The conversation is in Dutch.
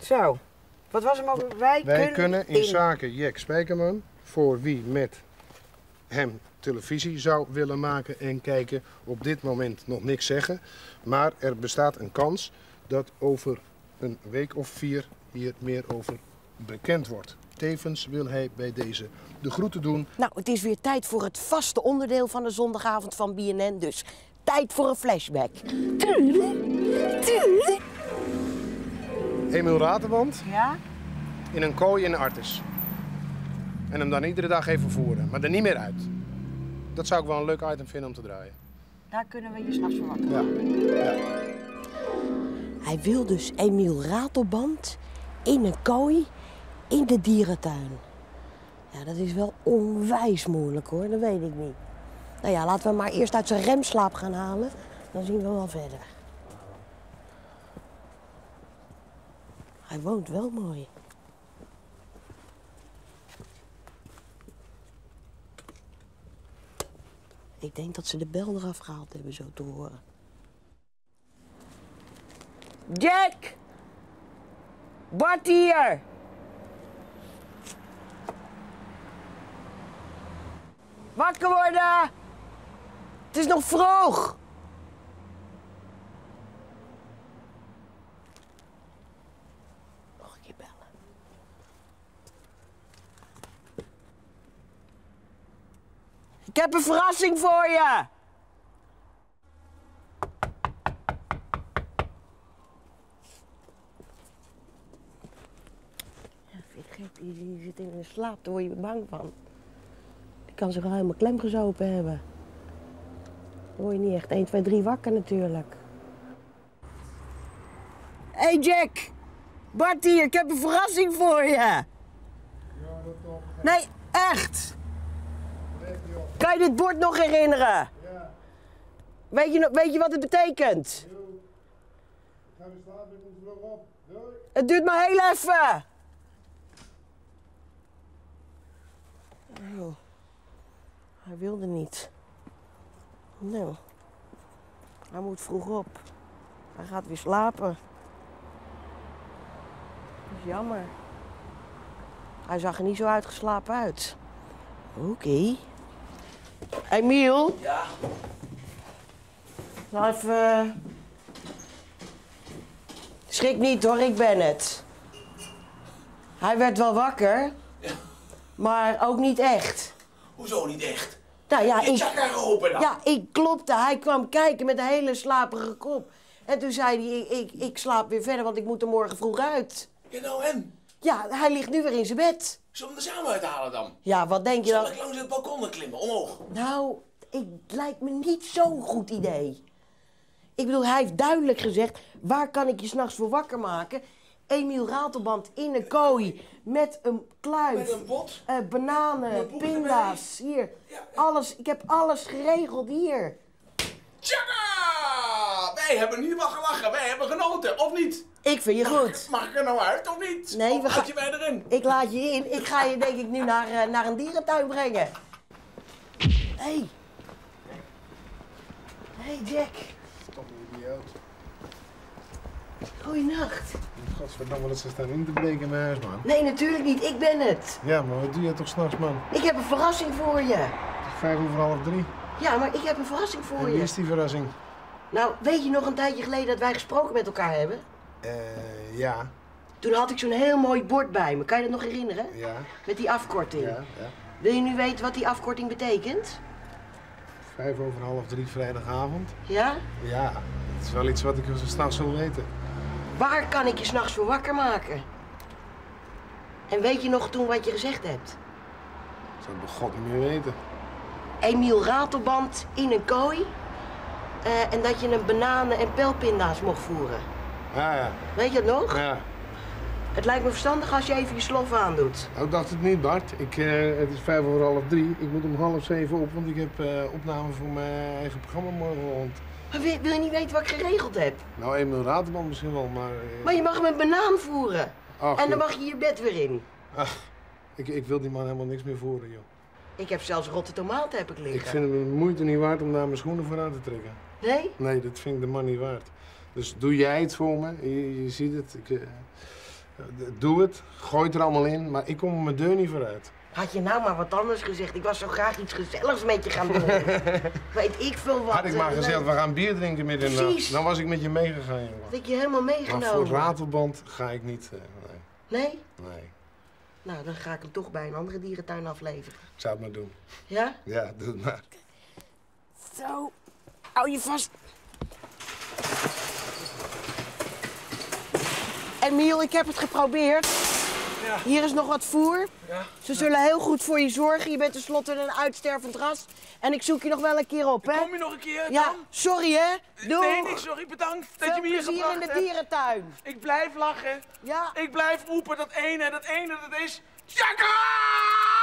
Zo. Wat was hem ook? Wij kunnen in zaken Jack Spijkerman, voor wie met hem televisie zou willen maken en kijken, op dit moment nog niks zeggen. Maar er bestaat een kans dat over een week of 4 hier meer over bekend wordt. Tevens wil hij bij deze de groeten doen. Nou, het is weer tijd voor het vaste onderdeel van de zondagavond van BNN. Dus tijd voor een flashback. Emiel Raterband Ja? in een kooi in Artis. En hem dan iedere dag even voeren, maar er niet meer uit. Dat zou ik wel een leuk item vinden om te draaien. Daar kunnen we je s'nachts voor wakker maken. Ja. Hij wil dus Emiel Ratelband in een kooi in de dierentuin. Ja, dat is wel onwijs moeilijk hoor, dat weet ik niet. Nou ja, laten we hem maar eerst uit zijn remslaap gaan halen. Dan zien we wel verder. Hij woont wel mooi. Ik denk dat ze de bel eraf gehaald hebben, zo te horen. Jack! Bart hier! Wakker worden! Het is nog vroeg! Nog een keer bellen. Ik heb een verrassing voor je! Ja, vind je gek? Die zit in slaap, daar word je bang van. Die kan zich al helemaal klemgezopen hebben. Dan word je niet echt 1, 2, 3 wakker natuurlijk. Hé hey Jack! Bart hier, ik heb een verrassing voor je! Ja, dat toch. Nee, echt! Kan je dit bord nog herinneren? Ja. Weet je wat het betekent? Ga weer slapen, ik kom vroeg op. Doei. Het duurt maar heel even! Oh, hij wilde niet. Nou, hij moet vroeg op. Hij gaat weer slapen. Dat is jammer. Hij zag er niet zo uitgeslapen uit. Oké. Emiel? Ja? Nou even... Schrik niet hoor, ik ben het. Hij werd wel wakker, Ja. maar ook niet echt. Hoezo niet echt? Nou ja, Je chakra geholpen dan? Ja, ik klopte. Hij kwam kijken met een hele slaperige kop. En toen zei hij, ik slaap weer verder, want ik moet er morgen vroeg uit. Ja, nou en? Ja, hij ligt nu weer in zijn bed. Zullen we hem er samen uithalen dan? Ja, wat denk je Zal dan? ik langs het balkon klimmen, omhoog? Nou, het lijkt me niet zo'n goed idee. Ik bedoel, hij heeft duidelijk gezegd, waar kan ik je s'nachts voor wakker maken? Emiel Ratelband in een kooi met een kluif. Met een bot? Bananen, Met boeken pinda's, hier. Ja. Alles, ik heb alles geregeld hier. Tjaka! Wij hebben in ieder geval gelachen, wij hebben genoten, of niet? Ik vind je goed. Mag ik er nou uit, of niet? Nee, of we laat gaan... je mij erin? Ik laat je in. Ik ga je denk ik nu naar een dierentuin brengen. Hé. Hé Jack. Stop een idioot. Goeienacht. Godverdamme dat ze staan in te breken in mijn huis, man. Nee, natuurlijk niet. Ik ben het. Ja, maar wat doe je toch s'nachts, man? Ik heb een verrassing voor je. Het is 2:55. Ja, maar ik heb een verrassing En voor wie je. is die verrassing? Nou, weet je nog een tijdje geleden dat wij gesproken met elkaar hebben? Ja. Toen had ik zo'n heel mooi bord bij me. Kan je dat nog herinneren? Ja. Met die afkorting. Ja. Wil je nu weten wat die afkorting betekent? 2:55 vrijdagavond. Ja? Ja, het is wel iets wat ik zo s'nachts wil weten. Waar kan ik je s'nachts voor wakker maken? En weet je nog toen wat je gezegd hebt? Dat zou ik bij God niet meer weten. Emiel Ratelband in een kooi. En dat je een bananen en pijlpinda's mocht voeren. Ja. Weet je dat nog? Ja. Het lijkt me verstandig als je even je slof aandoet. Nou, ik dacht het niet, Bart. Het is 2:55. Ik moet om 6:30 op, want ik heb opname voor mijn eigen programma morgenochtend. Maar wil je niet weten wat ik geregeld heb? Nou, Emiel Raterband misschien wel, maar... Maar je mag hem een banaan voeren. Ach, En dan joh. mag je je bed weer in. Ach, ik wil die man helemaal niks meer voeren, joh. Ik heb zelfs rotte tomaten heb ik liggen. Ik vind het de moeite niet waard om daar mijn schoenen voor aan te trekken. Nee? Nee, dat vind ik de man niet waard. Dus doe jij het voor me. Je ziet het. Doe het, gooi het er allemaal in, maar ik kom er mijn deur niet vooruit. Had je nou maar wat anders gezegd? Ik was zo graag iets gezelligs met je gaan doen. Weet ik veel wat. Had ik maar gezegd, we gaan bier drinken midden in de nacht. Dan was ik met je meegegaan, jongen. Had ik je helemaal meegenomen. Maar voor ratelband ga ik niet, nee. Nee? Nee. Nou, dan ga ik hem toch bij een andere dierentuin afleveren. Ik zou het maar doen. Ja? Ja, doe het maar. Zo. Hou je vast. Emiel, ik heb het geprobeerd. Ja. Hier is nog wat voer. Ja. Ze zullen heel goed voor je zorgen. Je bent tenslotte een uitstervend ras. En ik zoek je nog wel een keer op, hè? Kom je nog een keer Ja, dan? sorry, hè? Doei. Nee, sorry, bedankt dat je me hier gebracht hebt. in de dierentuin. Ik blijf lachen. Ja. Ik blijf roepen dat ene, dat is... Jacka!